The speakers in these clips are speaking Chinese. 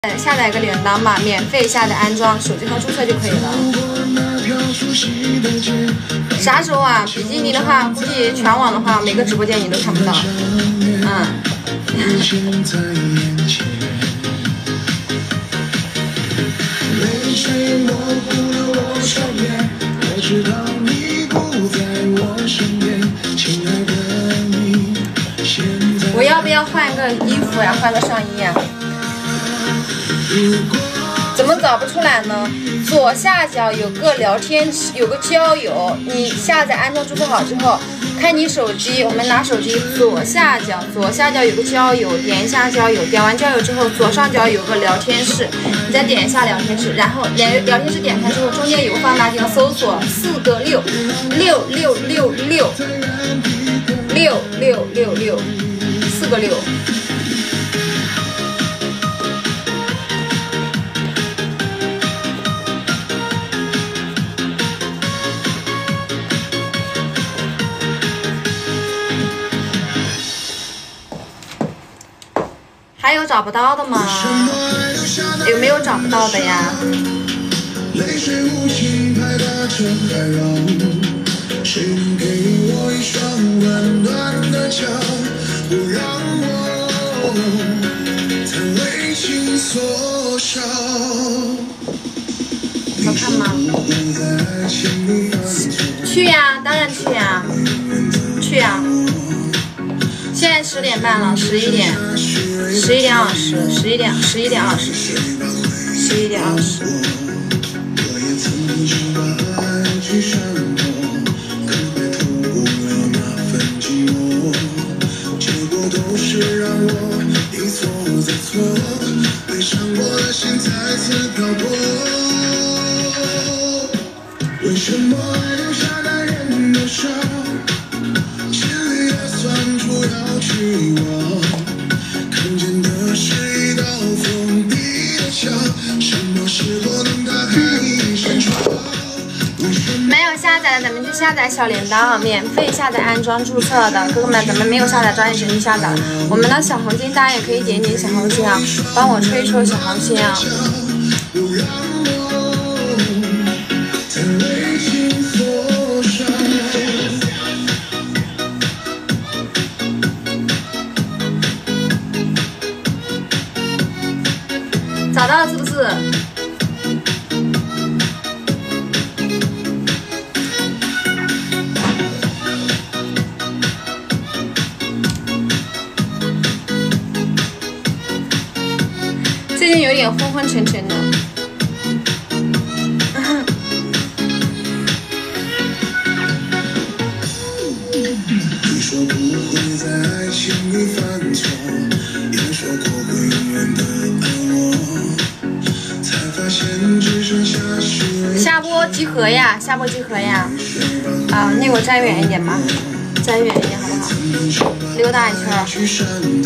下载一个铃铛吧，免费下载安装，手机号注册就可以了。啥时候啊？比基尼的话，估计全网的话，每个直播间你都看不到。我要不要换个衣服呀？换个上衣呀？怎么找不出来呢？左下角有个聊天室，有个交友。你下载安装注册好之后，看你手机，我们拿手机左下角有个交友，点一下交友，点完交友之后，左上角有个聊天室，你再点一下聊天室，然后聊天室点开之后，中间有个放大镜，搜索4个6，66666，66666，4个6。还有找不到的吗？有没有找不到的呀？好看吗？去呀，当然去呀，去呀！现在10点半了，11点20。为什么爱留下男人的伤？心里的酸楚要去忘，看见的是一道封闭的墙，什么时候能打开一扇窗？没有下载的，咱们去下载小铃铛，免费下载安装注册的哥哥们，咱们没有下载抓紧时间去下载。我们的小红心大家也可以点一点小红心啊，帮我吹一吹小红心啊。找到了是不是？最近有点昏昏沉沉的。你说不会在爱情里犯错，也说过会永远的爱我，才发现只剩下下播集合呀，下播集合呀！啊，那我站远一点吧，站远一点好不好？溜达一圈。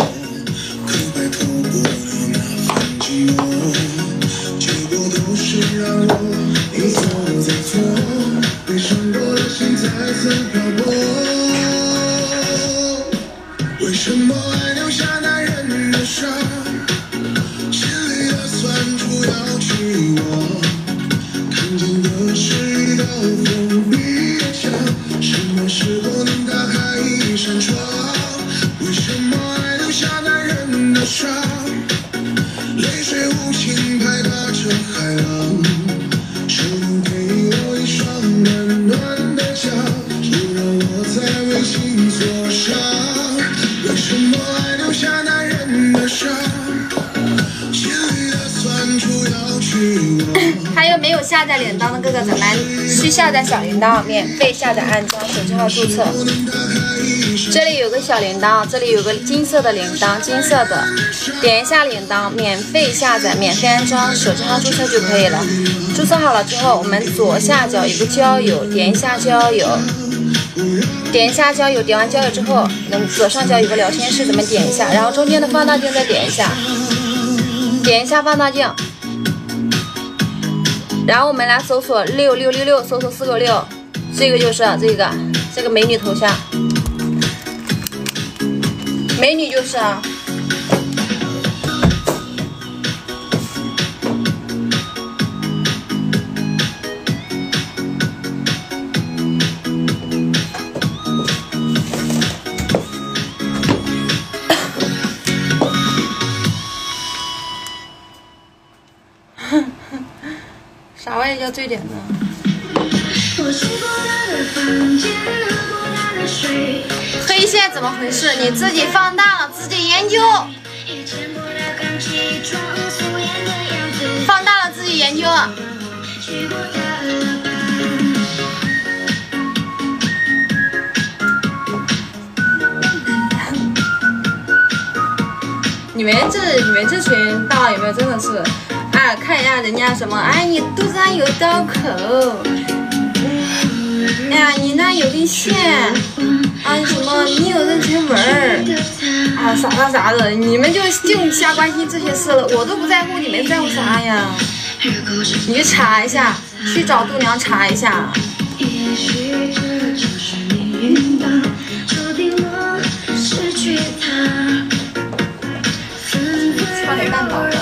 为什么爱留下男人的伤？心里的酸楚要去忘，看见的是一道封闭的墙，什么时候能打开一扇窗？为什么爱留下男人的伤？泪水无情拍打着海浪，谁能给我一双暖暖的脚，就让我在为情所伤。为什么爱留下男人的伤？心里的酸楚要去忘。还有没有下载铃铛的哥哥，咱们去下载小铃铛，免费下载安装，手机号注册。这里有个小铃铛，这里有个金色的铃铛，金色的，点一下铃铛，免费下载，免费安装，手机号注册就可以了。注册好了之后，我们左下角有个交友，点一下交友。点一下交友，点完交友之后，左上角有个聊天室，咱们点一下，然后中间的放大镜再点一下，点一下放大镜，然后我们来搜索6666，搜索4个6，这个就是这个美女头像，美女就是啥玩意叫最点呢？黑线怎么回事？你自己放大了，自己研究。放大了，自己研究。你们这群大佬有没有真的是，哎，看一下人家什么，哎，你肚子上有刀口，哎呀，你那有根线，啊，什么你有妊娠纹儿，啊，啥的，你们就瞎关心这些事了，我都不在乎，你们在乎啥呀？你去查一下，去找度娘查一下。差点绊倒了。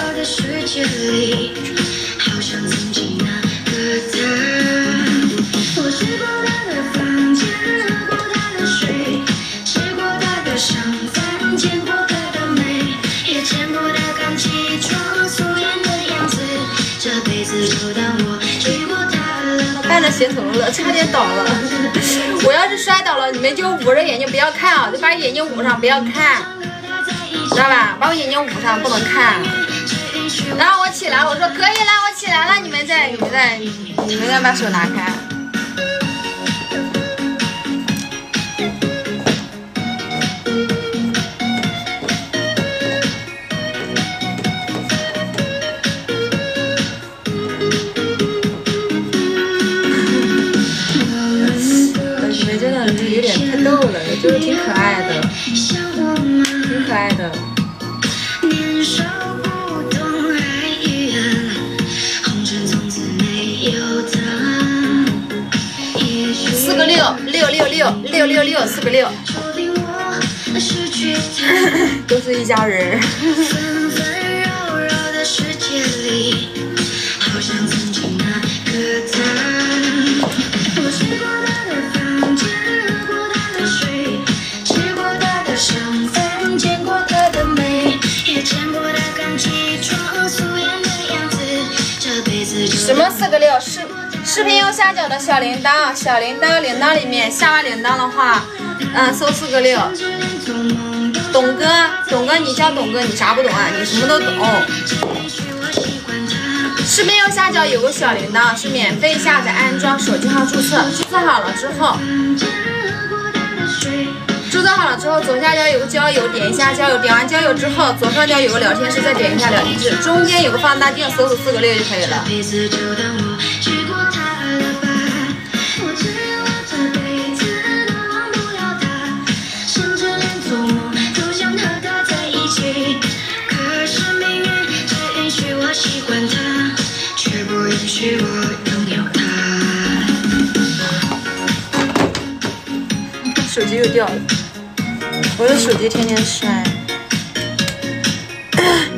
绊着鞋头了，差点倒了。我要是摔倒了，你们就捂着眼睛不要看啊，就把眼睛捂上，不要看，知道吧？把我眼睛捂上，不能看。然后我起来，我说可以了，我起来了，你们再把手拿开。你们真的是有点太逗了，就是挺可爱的，挺可爱的。4个6，666，666，4个6，都是一家人。什么4个6？视频右下角的小铃铛，小铃铛铃铛里面下完铃铛的话，搜4个6。董哥，你叫董哥，你啥不懂啊？你什么都懂。视频右下角有个小铃铛，是免费下载安装，手机号注册，注册好了之后，左下角有个交友，点一下交友，点完交友之后，左上角有个聊天室，再点一下聊天室，中间有个放大镜，搜索4个6就可以了。手机又掉了，我的手机天天摔。